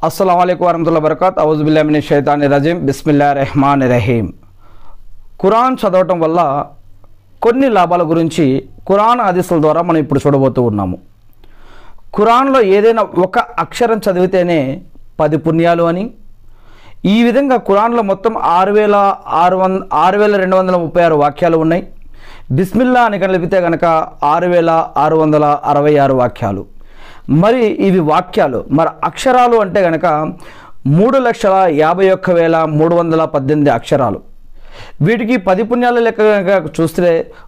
अस्सलामुअलैकुम वरहमतुल्लाहि वबरकातुहू औज़ु बिल्लाहि मिनश शैतानिर रजीम बिस्मिल्लाहिर रहमानिर रहीम। ఖురాన్ చదవటం వల్ల కొన్ని లాభాల గురించి ఖురాన్ హదీసుల ద్వారా మనం ఇప్పుడు చూడబోతూ ఉన్నాము. ఖురాన్లో ఏదైనా ఒక అక్షరం చదివితేనే 10 పుణ్యాలు అని, ఈ విధంగా ఖురాన్లో మొత్తం 6236 వాక్యాలు ఉన్నాయి. బిస్మిల్లా అని కలిపితే కనుక 6666 వాక్యాలు. మరి ఇవి వాక్యాలు, మరి అక్షరాలు అంటే కనుక 3,51,318 అక్షరాలు. వీటికి 10 పుణ్యాల లెక్క కనుక చూస్తే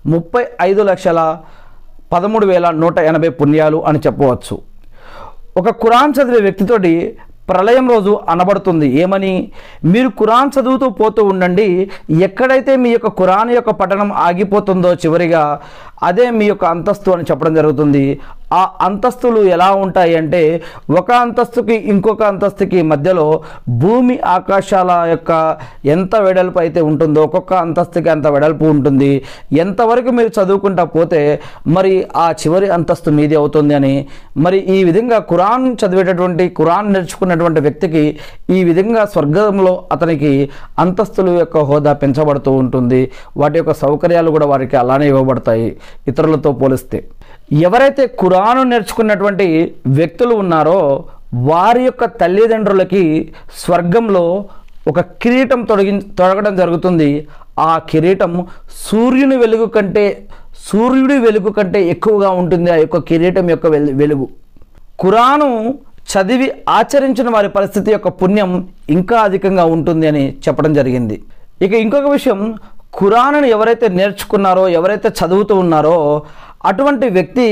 35,13,180 పుణ్యాలు అని చెప్పవచ్చు. ఒక ఖురాన్ చదివే వ్యక్తితోటి ప్రళయం రోజు అనబడుతుంది ఏమని, మీరు ఖురాన్ చదువుతూ పోతూ ఉండండి, ఎక్కడైతే మీ యొక్క ఖురాన్ యొక్క పఠనం ఆగిపోతుందో చివరిగా అదే మీ యొక్క అంతస్తు అని చెప్పడం జరుగుతుంది. ఆ అంతస్తులు ఎలా ఉంటాయి అంటే, ఒక అంతస్తుకి ఇంకొక అంతస్తుకి మధ్యలో భూమి ఆకాశాల యొక్క ఎంత వెడల్పు అయితే ఉంటుందో ఒక్కొక్క అంతస్తుకి అంత వెడల్పు ఉంటుంది. ఎంతవరకు మీరు చదువుకుంటా పోతే మరి ఆ చివరి అంతస్తు మీది అవుతుంది అని. మరి ఈ విధంగా ఖురాన్ చదివేటటువంటి ఖురాన్ నేర్చుకున్నటువంటి వ్యక్తికి ఈ విధంగా స్వర్గంలో అతనికి అంతస్తుల యొక్క హోదా పెంచబడుతూ ఉంటుంది. వాటి యొక్క సౌకర్యాలు కూడా వారికి అలానే ఇవ్వబడతాయి ఇతరులతో పోలిస్తే. ఎవరైతే ఖురాను నేర్చుకున్నటువంటి వ్యక్తులు ఉన్నారో వారి యొక్క తల్లిదండ్రులకి స్వర్గంలో ఒక కిరీటం తొడగడం జరుగుతుంది. ఆ కిరీటం సూర్యుడి వెలుగు కంటే ఎక్కువగా ఉంటుంది ఆ యొక్క కిరీటం యొక్క వెలుగు. ఖురాను చదివి ఆచరించిన వారి పరిస్థితి యొక్క పుణ్యం ఇంకా అధికంగా ఉంటుంది అని చెప్పడం జరిగింది. ఇక ఇంకొక విషయం, ఖురానును ఎవరైతే నేర్చుకున్నారో, ఎవరైతే చదువుతూ ఉన్నారో అటువంటి వ్యక్తి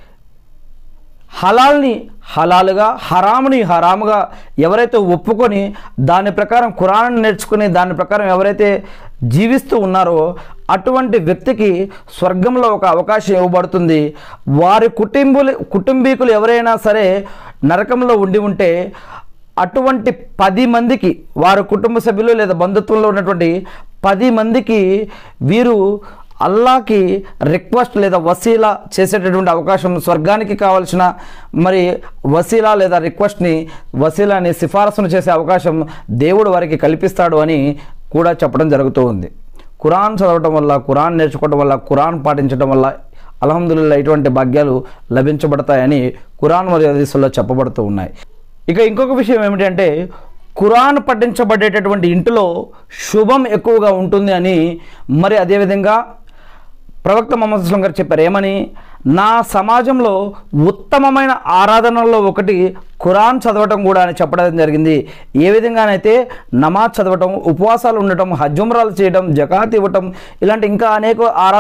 హలాల్ని హలాలుగా, హరాముని హరాముగా ఎవరైతే ఒప్పుకొని దాని ప్రకారం ఖురాన్ నేర్చుకుని దాని ప్రకారం ఎవరైతే జీవిస్తూ ఉన్నారో అటువంటి వ్యక్తికి స్వర్గంలో ఒక అవకాశం ఇవ్వబడుతుంది. వారి కుటుంబీకులు ఎవరైనా సరే నరకంలో ఉండి ఉంటే అటువంటి 10 మందికి, వారి కుటుంబ సభ్యులు లేదా బంధుత్వంలో ఉన్నటువంటి 10 మందికి వీరు అల్లాకి రిక్వెస్ట్ లేదా వసీలా చేసేటటువంటి అవకాశం, స్వర్గానికి కావాల్సిన మరి వసీలా లేదా వసీలాని సిఫారసును చేసే అవకాశం దేవుడు వారికి కల్పిస్తాడు అని కూడా చెప్పడం జరుగుతూ ఉంది. ఖురాన్ చదవటం వల్ల, ఖురాన్ నేర్చుకోవడం వల్ల, ఖురాన్ పాటించడం వల్ల అల్హమ్దులిల్లాహ్ ఇటువంటి భాగ్యాలు లభించబడతాయని ఖురాన్ మరియు హదీసుల్లో చెప్పబడుతూ ఉన్నాయి. ఇక ఇంకొక విషయం ఏమిటంటే, ఖురాన్ పఠించబడేటటువంటి ఇంటిలో శుభం ఎక్కువగా ఉంటుంది అని, మరి అదేవిధంగా ప్రవక్త ముహమ్మద్ సల్లల్లాహు అలైహి వసల్లం గారు చెప్పారు ఏమని, నా సమాజంలో ఉత్తమమైన ఆరాధనల్లో ఒకటి ఖురాన్ చదవటం కూడా అని చెప్పడం జరిగింది. ఏ విధంగానైతే నమాజ్ చదవటం, ఉపవాసాలు ఉండటం, హజ్ ఉమ్రాలు చేయడం, జకాత్ ఇవ్వటం, ఇలాంటి ఇంకా అనేక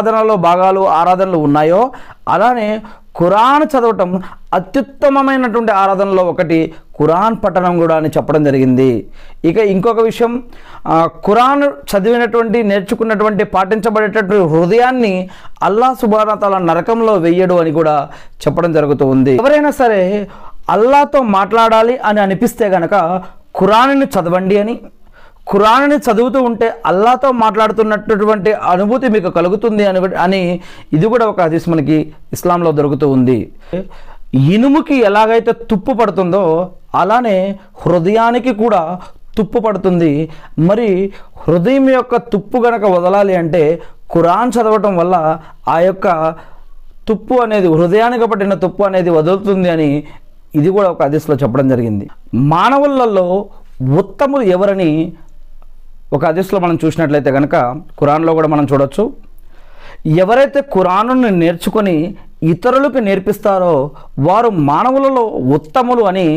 ఆరాధనలు ఉన్నాయో అలానే ఖురాన్ చదవటం అత్యుత్తమమైనటువంటి ఆరాధనలో ఒకటి ఖురాన్ పఠనం కూడా అని చెప్పడం జరిగింది. ఇక ఇంకొక విషయం, ఖురాన్ చదివినటువంటి, నేర్చుకున్నటువంటి, పాటించబడేటటువంటి హృదయాన్ని అల్లాహ్ సుబ్హానహు వ తఆలా నరకంలో వెయ్యడు అని కూడా చెప్పడం జరుగుతూ ఉంది. ఎవరైనా సరే అల్లాహ్తో మాట్లాడాలి అని అనిపిస్తే గనక ఖురాన్ని చదవండి అని, ఖురాన్ని చదువుతూ ఉంటే అల్లాహ్తో మాట్లాడుతున్నటువంటి అనుభూతి మీకు కలుగుతుంది అని ఇది కూడా ఒక హదీస్ మనకి ఇస్లాంలో దొరుకుతూ ఉంది. ఇనుముకి ఎలాగైతే తుప్పు పడుతుందో అలానే హృదయానికి కూడా తుప్పు పడుతుంది. మరి హృదయం యొక్క తుప్పు గనక వదలాలి అంటే ఖురాన్ చదవటం వల్ల ఆ యొక్క తుప్పు అనేది, హృదయానికి పట్టిన తుప్పు అనేది వదులుతుంది అని ఇది కూడా ఒక హదీస్లో చెప్పడం జరిగింది. మానవులలో ఉత్తములు ఎవరని ఒక హదీస్లో మనం చూసినట్లయితే కనుక ఖురాన్లో కూడా మనం చూడొచ్చు. ఎవరైతే ఖురానుని నేర్చుకొని ఇతరులకు నేర్పిస్తారో వారు మానవులలో ఉత్తములు అని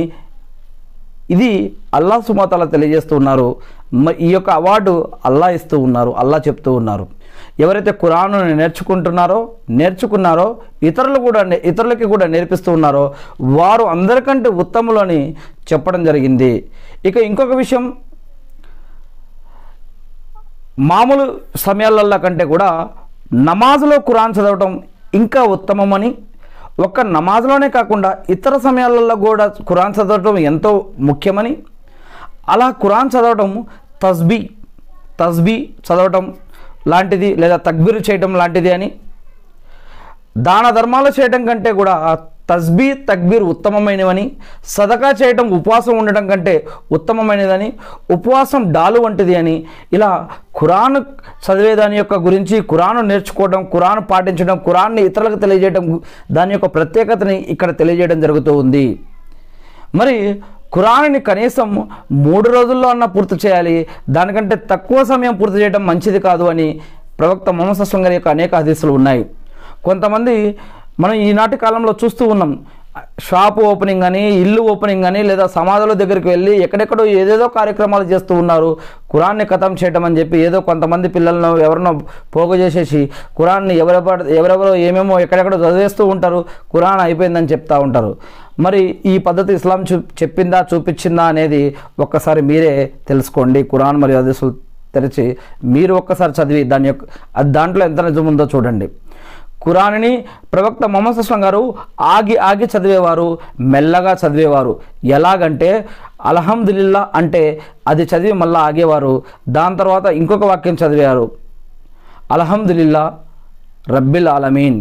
ఇది అల్లాహ్ సుబ్హానహు వ తఆలా తెలియజేస్తూ ఉన్నారు. ఈ యొక్క అవార్డు అల్లాహ్ ఇస్తూ ఉన్నారు, అల్లాహ్ చెప్తూ ఉన్నారు. ఎవరైతే ఖురానుని నేర్చుకున్నారో ఇతరులకి కూడా నేర్పిస్తూ ఉన్నారో వారు అందరికంటే ఉత్తములు అని చెప్పడం జరిగింది. ఇక ఇంకొక విషయం, మామూలు సమయాలలో కంటే కూడా నమాజ్లో ఖురాన్ చదవటం ఇంకా ఉత్తమమని, ఒక్క నమాజ్లోనే కాకుండా ఇతర సమయాలలో కూడా ఖురాన్ చదవటం ఎంతో ముఖ్యమని, అలా ఖురాన్ చదవటం తస్బీ చదవటం లాంటిది లేదా తక్బీర్ చేయటం లాంటిది అని, దాన ధర్మాలు చేయటం కంటే కూడా తస్బీ తక్బీర్ ఉత్తమమైనవని, సదకా చేయటం ఉపవాసం ఉండటం కంటే ఉత్తమమైనదని, ఉపవాసం డాలు వంటిది అని, ఇలా ఖురాన్ చదివేదాని యొక్క గురించి, ఖురాన్ నేర్చుకోవడం, ఖురాన్ పాటించడం, ఖురాన్ని ఇతరులకు తెలియజేయడం, దాని యొక్క ప్రత్యేకతని ఇక్కడ తెలియజేయడం జరుగుతూ ఉంది. మరి ఖురాన్ని కనీసం 3 రోజుల్లో అన్న పూర్తి చేయాలి, దానికంటే తక్కువ సమయం పూర్తి చేయడం మంచిది కాదు అని ప్రవక్త ముహమ్మద్ సల్లల్లాహు అలైహి వసల్లం గారి యొక్క అనేక హదీసులు ఉన్నాయి. కొంతమంది మనం ఈనాటి కాలంలో చూస్తూ ఉన్నాం, షాపు ఓపెనింగ్ అని, ఇల్లు ఓపెనింగ్ అని, లేదా సమాధుల దగ్గరికి వెళ్ళి ఎక్కడెక్కడో ఏదేదో కార్యక్రమాలు చేస్తూ ఉన్నారు. ఖురాన్ని ఖతం చేయడం అని చెప్పి ఏదో కొంతమంది పిల్లలను ఎవరినో పోగు చేసేసి ఖురాన్ని ఎవరెవరో ఏమేమో ఎక్కడెక్కడో చదివేస్తూ ఉంటారు, ఖురాన్ అయిపోయిందని చెప్తూ ఉంటారు. మరి ఈ పద్ధతి ఇస్లాం చెప్పిందా, చూపించిందా అనేది ఒక్కసారి మీరే తెలుసుకోండి. ఖురాన్ మరియు హదీసులు తెరిచి మీరు ఒక్కసారి చదివి దాంట్లో ఎంత నిజం ఉందో చూడండి. ఖురాన్ని ప్రవక్త ముహమ్మద్ సల్లల్లాహు అలైహి వసల్లం గారు ఆగి చదివేవారు, మెల్లగా చదివేవారు. ఎలాగంటే అల్హమ్దులిల్లా అంటే అది చదివి మళ్ళీ ఆగేవారు, దాని తర్వాత ఇంకొక వాక్యం చదివారు, అల్హమ్దులిల్లా రబ్బిల్ ఆలమీన్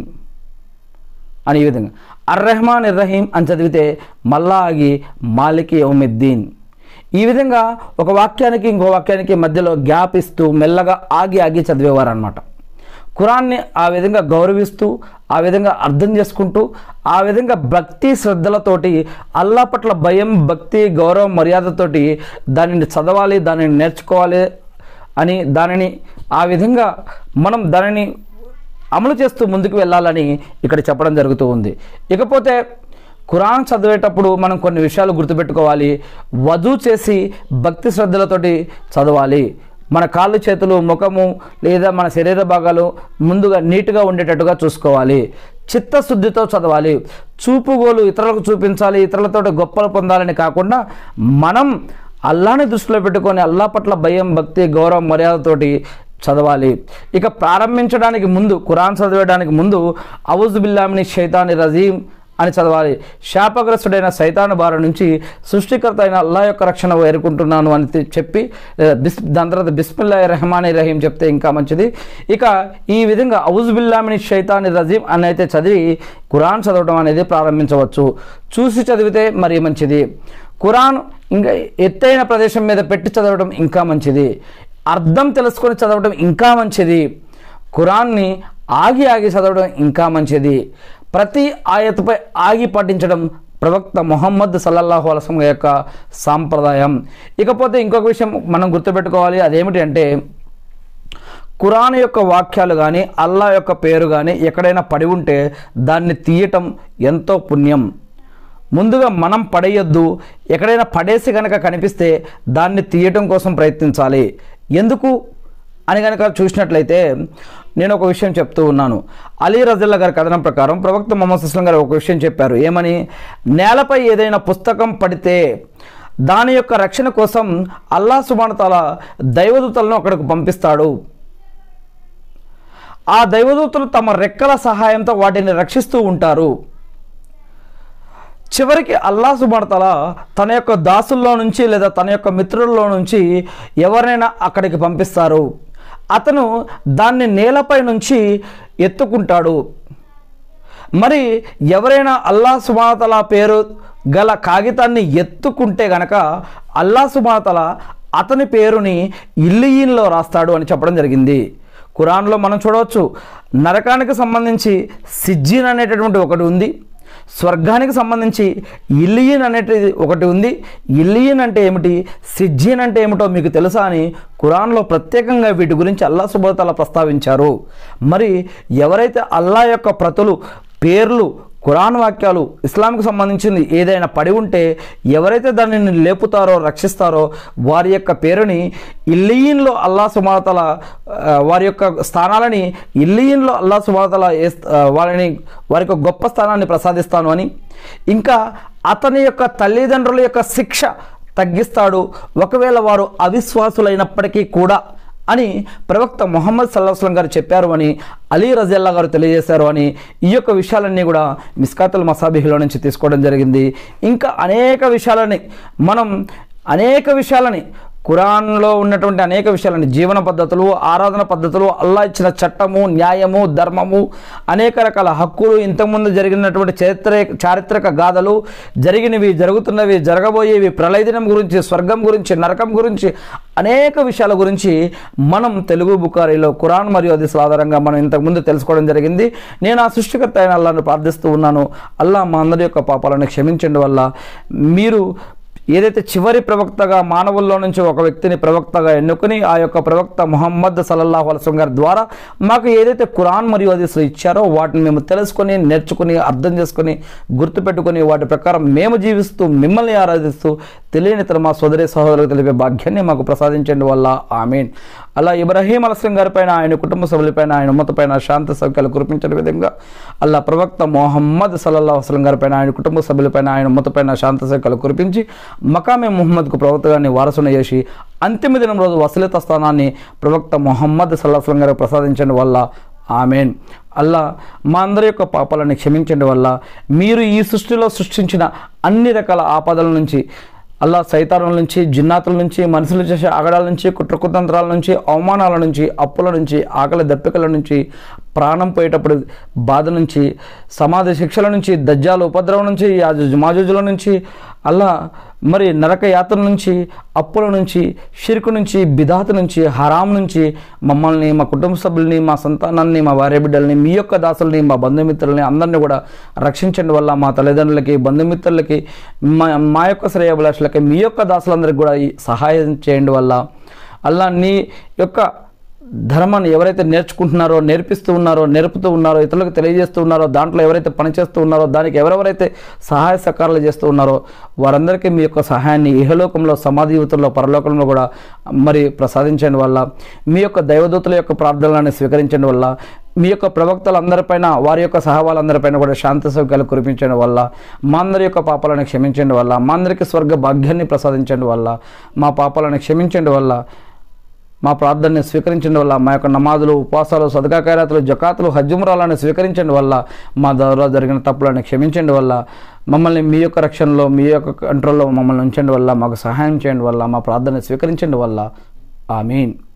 అని. ఈ విధంగా అర్రహ్మాన్ ఇర్రహీం అని చదివితే మళ్ళా ఆగి మాలికి యౌమిద్దీన్. ఈ విధంగా ఒక వాక్యానికి ఇంకో వాక్యానికి మధ్యలో గ్యాప్ ఇస్తూ మెల్లగా ఆగి చదివేవారు అన్నమాట. ఖురాన్ని ఆ విధంగా గౌరవిస్తూ, ఆ విధంగా అర్థం చేసుకుంటూ, ఆ విధంగా భక్తి శ్రద్ధలతోటి, అల్లా పట్ల భయం, భక్తి, గౌరవం, మర్యాదతోటి దానిని చదవాలి, దానిని నేర్చుకోవాలి అని, దానిని ఆ విధంగా మనం దానిని అమలు చేస్తూ ముందుకు వెళ్ళాలని ఇక్కడ చెప్పడం జరుగుతూ ఉంది. ఇకపోతే ఖురాన్ చదివేటప్పుడు మనం కొన్ని విషయాలు గుర్తుపెట్టుకోవాలి. వజూ చేసి భక్తి శ్రద్ధలతోటి చదవాలి. మన కాళ్ళు, చేతులు, ముఖము లేదా మన శరీర భాగాలు ముందుగా నీట్గా ఉండేటట్టుగా చూసుకోవాలి. చిత్తశుద్ధితో చదవాలి. చూపుగోలు ఇతరులకు చూపించాలి, ఇతరులతో గొప్పలు పొందాలని కాకుండా మనం అల్లాని దృష్టిలో పెట్టుకొని అల్లా పట్ల భయం, భక్తి, గౌరవం, మర్యాదతోటి చదవాలి. ఇక ప్రారంభించడానికి ముందు, ఖురాన్ చదివేయడానికి ముందు అవుజు బిల్లాహి మినష్ షైతాని రజీం అని చదవాలి. శాపగ్రస్తుడైన సైతాను బారి నుంచి సృష్టికర్త అయిన అల్లా యొక్క రక్షణ వేరుకుంటున్నాను అని చెప్పి దాని తర్వాత బిస్మిల్లాహిర్ రహమానిర్ రహీం చెప్తే ఇంకా మంచిది. ఇక ఈ విధంగా అవుజు బిల్లాహి మినష్ షైతానిర్ రజీం అని అయితే చదివి ఖురాన్ చదవడం అనేది ప్రారంభించవచ్చు. చూసి చదివితే మరీ మంచిది. ఖురాన్ ఇంకా ఎత్తైన ప్రదేశం మీద పెట్టి చదవడం ఇంకా మంచిది. అర్థం తెలుసుకొని చదవడం ఇంకా మంచిది. ఖురాన్ని ఆగి చదవడం ఇంకా మంచిది. ప్రతి ఆయతపై ఆగి పఠించడం ప్రవక్త ముహమ్మద్ సల్లల్లాహు అలైహి వసల్లం యొక్క సాంప్రదాయం. ఇకపోతే ఇంకొక విషయం మనం గుర్తుపెట్టుకోవాలి. అదేమిటి అంటే ఖురాన్ యొక్క వాక్యాలు కానీ, అల్లా యొక్క పేరు కానీ ఎక్కడైనా పడి ఉంటే దాన్ని తీయటం ఎంతో పుణ్యం. ముందుగా మనం పడేయొద్దు. ఎక్కడైనా పడేసి కనుక కనిపిస్తే దాన్ని తీయటం కోసం ప్రయత్నించాలి. ఎందుకు అని కనుక చూసినట్లయితే నేను ఒక విషయం చెప్తూ ఉన్నాను. అలీ రజల్లా గారి కథనం ప్రకారం ప్రవక్త ముహమ్మద్ సల్లల్లాహు అలైహి వసల్లం గారు ఒక విషయం చెప్పారు. ఏమని? నేలపై ఏదైనా పుస్తకం పడితే దాని యొక్క రక్షణ కోసం అల్లాహ్ సుబ్హానహు వ తఆలా దైవదూతలను అక్కడికి పంపిస్తాడు. ఆ దైవదూతలు తమ రెక్కల సహాయంతో వాటిని రక్షిస్తూ ఉంటారు. చివరికి అల్లాహ్ సుబ్హానహు వ తఆలా తన యొక్క దాసుల్లో నుంచి లేదా తన యొక్క మిత్రుల్లో నుంచి ఎవరైనా అక్కడికి పంపిస్తారు. అతను దాన్ని నేలపై నుంచి ఎత్తుకుంటాడు. మరి ఎవరైనా అల్లాహ్ సుబ్హానహు వ తఆలా పేరు గల కాగితాన్ని ఎత్తుకుంటే గనక అల్లాహ్ సుబ్హానహు వ తఆలా అతని పేరుని ఇల్లియీన్లో రాస్తాడు అని చెప్పడం జరిగింది. ఖురాన్లో మనం చూడవచ్చు, నరకానికి సంబంధించి సిజ్జీన్ అనేటటువంటి ఒకటి ఉంది, స్వర్గానికి సంబంధించి ఇల్లియన్ అనేటిది ఒకటి ఉంది. ఇల్లియన్ అంటే ఏమిటి, సిజ్జీన్ అంటే ఏమిటో మీకు తెలుసా అని ఖురాన్లో ప్రత్యేకంగా వీటి గురించి అల్లాహ్ సుబ్హానహు వ తఆలా ప్రస్తావించారు. మరి ఎవరైతే అల్లా యొక్క ప్రతులు, పేర్లు, ఖురాన్ వాక్యాలు, ఇస్లాంకు సంబంధించింది ఏదైనా పడి ఉంటే ఎవరైతే దానిని లేపుతారో, రక్షిస్తారో వారి యొక్క పేరుని ఇల్లియీన్లో అల్లాహ్ సుబ్హానహు వ తఆలా వారి యొక్క స్థానాలని ఇల్లియీన్లో అల్లాహ్ సుబ్హానహు వ తఆలా వారికి ఒక గొప్ప స్థానాన్ని ప్రసాదిస్తాను అని, ఇంకా అతని యొక్క తల్లిదండ్రుల యొక్క శిక్ష తగ్గిస్తాడు ఒకవేళ వారు అవిశ్వాసులైనప్పటికీ కూడా అని ప్రవక్త ముహమ్మద్ సల్లల్లాహు అలైహి వసల్లం గారు చెప్పారు అని అలీ రజియల్లాహు గారు తెలియజేశారు అని ఈ యొక్క విషయాలన్నీ కూడా మిస్కాతుల్ మసాబిహ్లో నుంచి తీసుకోవడం జరిగింది. ఇంకా అనేక విషయాలని ఖురాన్లో ఉన్నటువంటి అనేక విషయాలండి, జీవన పద్ధతులు, ఆరాధన పద్ధతులు, అల్లా ఇచ్చిన చట్టము, న్యాయము, ధర్మము, అనేక రకాల హక్కులు, ఇంతకుముందు జరిగినటువంటి చారిత్రక గాథలు, జరిగినవి, జరుగుతున్నవి, జరగబోయేవి, ప్రళయ దినం గురించి, స్వర్గం గురించి, నరకం గురించి, అనేక విషయాల గురించి మనం తెలుగు బుఖారీలో ఖురాన్ మరియు హదీసుల ఆధారంగా మనం ఇంతకుముందు తెలుసుకోవడం జరిగింది. నేను ఆ సృష్టికర్త అయిన అల్లాహ్ను ప్రార్థిస్తూ ఉన్నాను, అల్లాహ్ మా అందరి యొక్క పాపాలను క్షమించండి వల్ల మీరు ఏదైతే చివరి ప్రవక్తగా మానవుల్లో నుంచి ఒక వ్యక్తిని ప్రవక్తగా ఎన్నుకుని ఆ యొక్క ప్రవక్త ముహమ్మద్ సల్లల్లాహు అలైహి వసల్లం గారి ద్వారా మాకు ఏదైతే ఖురాన్ మరియు హదీసులు ఇచ్చారో వాటిని మేము తెలుసుకొని, నేర్చుకుని, అర్థం చేసుకుని, గుర్తుపెట్టుకుని వాటి ప్రకారం మేము జీవిస్తూ మిమ్మల్ని ఆరాధిస్తూ తెలియని తన మా సోదరి సహోదరులకు తెలిపే భాగ్యాన్ని మాకు ప్రసాదించండి వల్ల ఆమీన్. అలా ఇబ్రాహీం అలైహిస్సలాం గారిపైన, ఆయన కుటుంబ సభ్యులపైన, ఆయన ఉమ్మతపైన శాంతి సౌఖ్యాలు కురిపించిన విధంగా అల్లా ప్రవక్త ముహమ్మద్ సల్లల్లాహు అలైహి వసల్లం గారిపైన, ఆయన కుటుంబ సభ్యులపైన, ఆయన ఉమ్మతపైన శాంతి సౌఖ్యాలు కురిపించి మకామే ముహమ్మద్కు ప్రవక్తగాన్ని వారసును చేసి అంతిమ దినం రోజు వసలిత స్థానాన్ని ప్రవక్త ముహమ్మద్ సల్లల్లాహు అలైహి వసల్లం గారికి ప్రసాదించండి వల్ల ఆమేన్. అల్లా మా అందరి యొక్క పాపాలను క్షమించండి వల్ల మీరు ఈ సృష్టిలో సృష్టించిన అన్ని రకాల ఆపదల నుంచి, అల్లా సైతానుల నుంచి, జిన్నాతుల నుంచి, మనుషులు చేసే ఆగడాల నుంచి, కుట్రకుతంత్రాల నుంచి, అవమానాల నుంచి, అప్పుల నుంచి, ఆకలి దప్పికల నుంచి, ప్రాణం పోయేటప్పుడు బాధ నుంచి, సమాధి శిక్షల నుంచి, దజ్జాల ఉపద్రవం నుంచి, మాజూజుల నుంచి, అల్లా మరి నరక యాత్ర నుంచి, అప్పుల నుంచి, షిర్కు నుంచి, బిదాత్ నుంచి, హరాం నుంచి మమ్మల్ని, మా కుటుంబ సభ్యుల్ని, మా సంతానాన్ని, మా భార్య బిడ్డల్ని, మీ యొక్క దాసుల్ని, మా బంధుమిత్రుల్ని అందరినీ కూడా రక్షించండి వల్ల మా తల్లిదండ్రులకి, బంధుమిత్రులకి, మా యొక్క శ్రేయాభిలాషులకి, మీ యొక్క దాసులందరికీ కూడా సహాయం చేయండి వల్ల అల్లా నీ యొక్క ధర్మాన్ని ఎవరైతే నేర్చుకుంటున్నారో, నేర్పిస్తూ ఉన్నారో, నేర్పుతూ ఉన్నారో, ఇతరులకు తెలియజేస్తూ ఉన్నారో, దాంట్లో ఎవరైతే పనిచేస్తూ ఉన్నారో, దానికి ఎవరెవరైతే సహాయ సహకారాలు చేస్తూ ఉన్నారో వారందరికీ మీ యొక్క సహాయాన్ని ఇహలోకంలో, సమాధి యువతుల్లో, పరలోకంలో కూడా మరి ప్రసాదించండి వల్ల మీ యొక్క దైవదూతల యొక్క ప్రార్థనలను స్వీకరించండి వల్ల మీ యొక్క ప్రవక్తలందరిపైన, వారి యొక్క సహవాళ్ళందరిపైన కూడా శాంతి సౌఖ్యాలు కురిపించండి వల్ల మా అందరి యొక్క పాపాలను క్షమించండి వల్ల మా అందరికీ స్వర్గ భాగ్యాన్ని ప్రసాదించండి వల్ల మా పాపాలను క్షమించండి వల్ల మా ప్రార్థనని స్వీకరించండి వల్ల మా యొక్క నమాజులు, ఉపవాసాలు, సదకా ఖైరాతులు, జకాతులు, హజ్జుమ్రాలను స్వీకరించండి వల్ల మా ద్వారా జరిగిన తప్పులను క్షమించండి వల్ల మమ్మల్ని మీ యొక్క రక్షణలో, మీ యొక్క కంట్రోల్లో మమ్మల్ని ఉంచండి వల్ల మాకు సహాయం చేయండి వల్ల మా ప్రార్థన స్వీకరించండి వల్ల ఆమీన్.